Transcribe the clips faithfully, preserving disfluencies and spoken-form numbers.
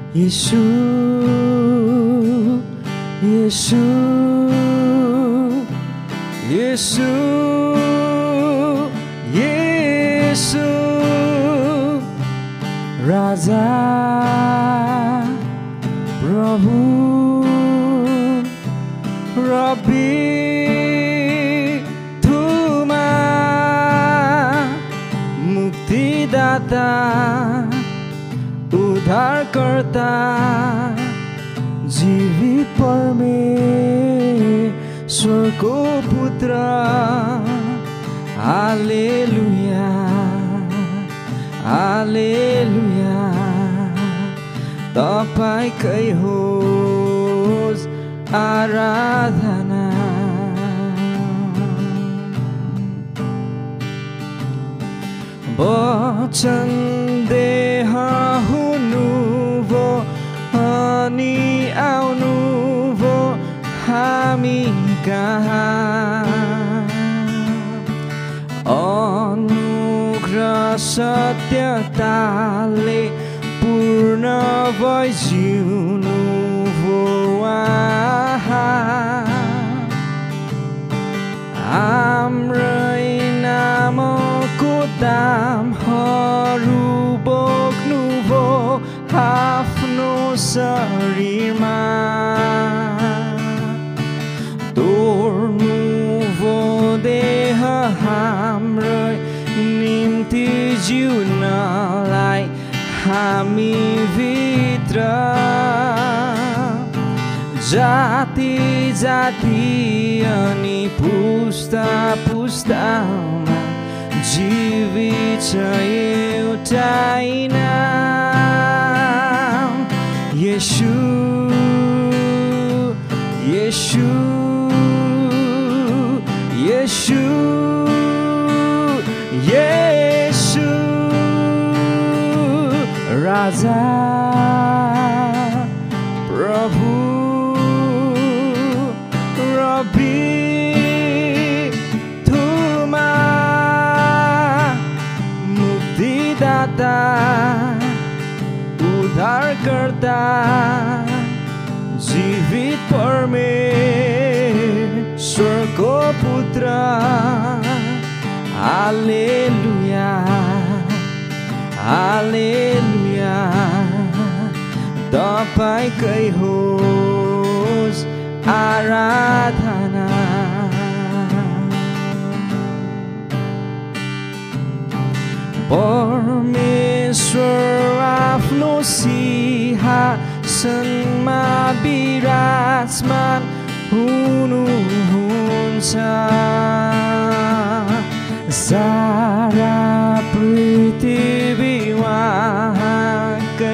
येशू येशू येशू येशू राजा प्रभु रब्बी तुमा मुक्तिदाता उद्धारकर्ता जीवित परमेश्वरको पुत्र हालेलुया हालेलुया तपाईकै होस् आराधना वचन देह हुनुभो अनि आउनुभो हामी कहाँ अनुग्रह सत्यताले पूर्ण भई जिउनुभो हाम्रै नामको दामहरू बोक्नुभो आफ्नो शरीरमा तोड्नुभो देह हाम्रै निम्ति जिउनलाई हामी भित्र जाति जाति अनि पुस्ता पुस्तामा जीवित छ एउटै नाम येशू येशू येशू येशू राजा प्रभु रब्बी तुमा मुक्तिदाता उद्धारकर्ता जीवित परमेश्वरको पुत्र हालेलुया हालेलुया तपाईकै होस् आराधना परमेश्वर आफ्नो सिंहासनमा विराजमान हुनुहुन्छ सारा पृथ्वी उहाँकै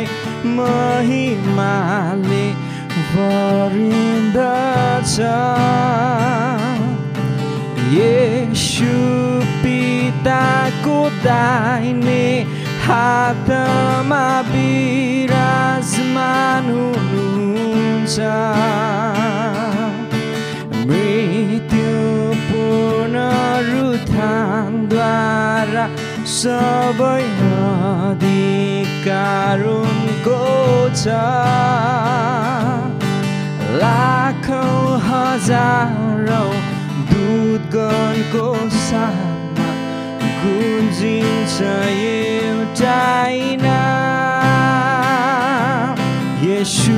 महिमाले भरिन्दछ येशू पिताको दाहिने हातमा विराजमान हुनुहुन्छ मृत्यु पुनरुत्थानद्वारा सबै अधिकार उनको छ लाखौं हजारौं दूतगणको साथमा गुन्जिन्छ एउटै नाम येशू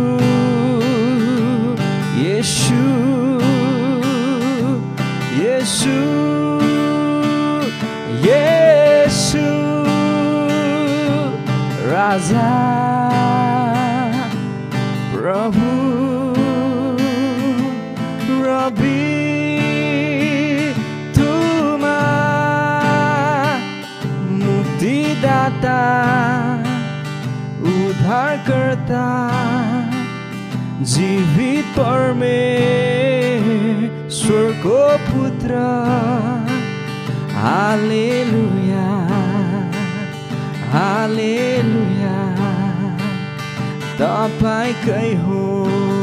येशू येशू येशू राजा प्रभु रब्बी तुमा मुक्तिदाता उद्धारकर्ता जीवित परमेश्वरको पुत्र हालेलुया हालेलुया तपाईकै हो